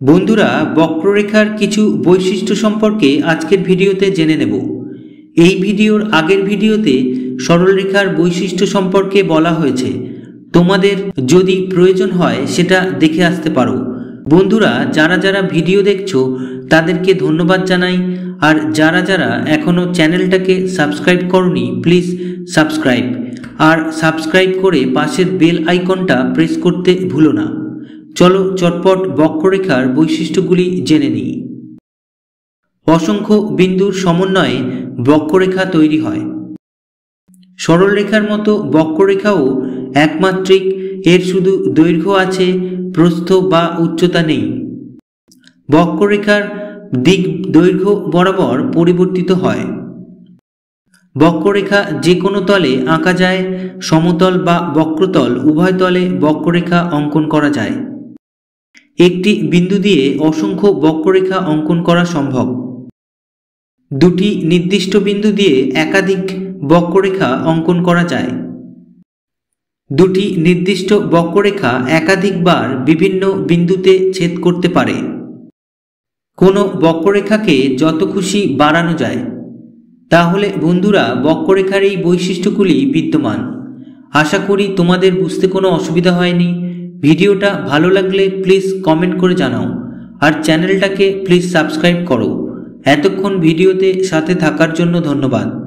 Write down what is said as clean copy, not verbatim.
বন্ধুরা, বক্ররেখার কিছু বৈশিষ্ট্য সম্পর্কে আজকের ভিডিওতে জেনে নেব। এই ভিডিওর আগের ভিডিওতে সরলরেখার বৈশিষ্ট্য সম্পর্কে বলা হয়েছে। তোমাদের যদি প্রয়োজন হয় সেটা দেখে আসতে পারো। বন্ধুরা, যারা যারা ভিডিও দেখছো তাদেরকে ধন্যবাদ জানাই, আর যারা যারা এখনও চ্যানেলটাকে সাবস্ক্রাইব করনি প্লিজ সাবস্ক্রাইব, আর সাবস্ক্রাইব করে পাশের বেল আইকনটা প্রেস করতে ভুলো না। চলো চটপট বক্ররেখার বৈশিষ্ট্যগুলি জেনে নিই। অসংখ্য বিন্দুর সমন্বয়ে বক্ররেখা তৈরি হয়। সরলরেখার মতো বক্ররেখাও একমাত্রিক, এর শুধু দৈর্ঘ্য আছে, প্রস্থ বা উচ্চতা নেই। বক্ররেখার দিক দৈর্ঘ্য বরাবর পরিবর্তিত হয়। বক্ররেখা যে কোনো তলে আঁকা যায়, সমতল বা বক্রতল উভয় তলে বক্ররেখা অঙ্কন করা যায়। একটি বিন্দু দিয়ে অসংখ্য বক্ররেখা অঙ্কন করা সম্ভব। দুটি নির্দিষ্ট বিন্দু দিয়ে একাধিক বক্ররেখা অঙ্কন করা যায়। দুটি নির্দিষ্ট বক্ররেখা একাধিকবার বিভিন্ন বিন্দুতে ছেদ করতে পারে। কোনো বক্ররেখাকে যত খুশি বাড়ানো যায়। তাহলে বন্ধুরা, বক্ররেখার এই বৈশিষ্ট্যগুলি বিদ্যমান। আশা করি তোমাদের বুঝতে কোনো অসুবিধা হয়নি। ভিডিওটা ভালো লাগলে প্লিজ কমেন্ট করে জানাও, আর চ্যানেলটাকে প্লিজ সাবস্ক্রাইব করো। এতক্ষণ ভিডিওতে সাথে থাকার জন্য ধন্যবাদ।